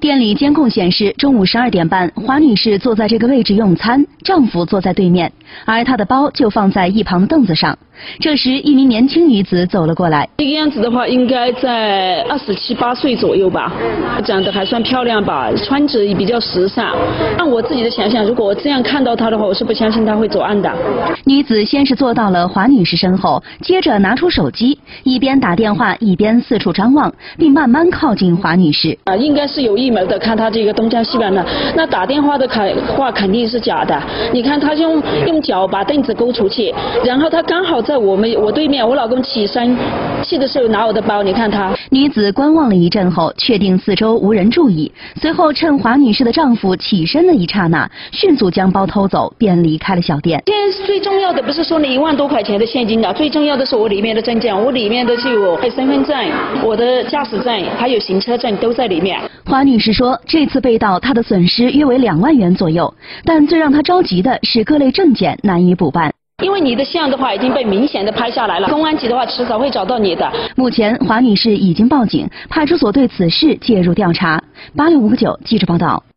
店里监控显示，中午12点半，华女士坐在这个位置用餐，丈夫坐在对面，而她的包就放在一旁的凳子上。这时，一名年轻女子走了过来。 这个样子的话，应该在27、8岁左右吧，长得还算漂亮吧，穿着也比较时尚。按我自己的想象，如果我这样看到她的话，我是不相信她会作案的。 女子先是坐到了华女士身后，接着拿出手机，一边打电话一边四处张望，并慢慢靠近华女士。 应该是有预谋的，看她这个东张西望的。那打电话的话肯定是假的。你看她用脚把凳子勾出去，然后她刚好在我对面，我老公起身去的时候拿我的包，你看他。 女子观望了一阵后，确定四周无人注意，随后趁华女士的丈夫起身的一刹那，迅速将包偷走，便离开了小店。 现在最重要的不是说那1万多块钱的现金的，最重要的是我里面的证件，我里面的就有身份证、我的驾驶证还有行车证都在里面。 华女士说，这次被盗，她的损失约为2万元左右，但最让她着急的是各类证件难以补办。 因为你的像的话已经被明显的拍下来了，公安局的话迟早会找到你的。 目前，华女士已经报警，派出所对此事介入调查。8659记者报道。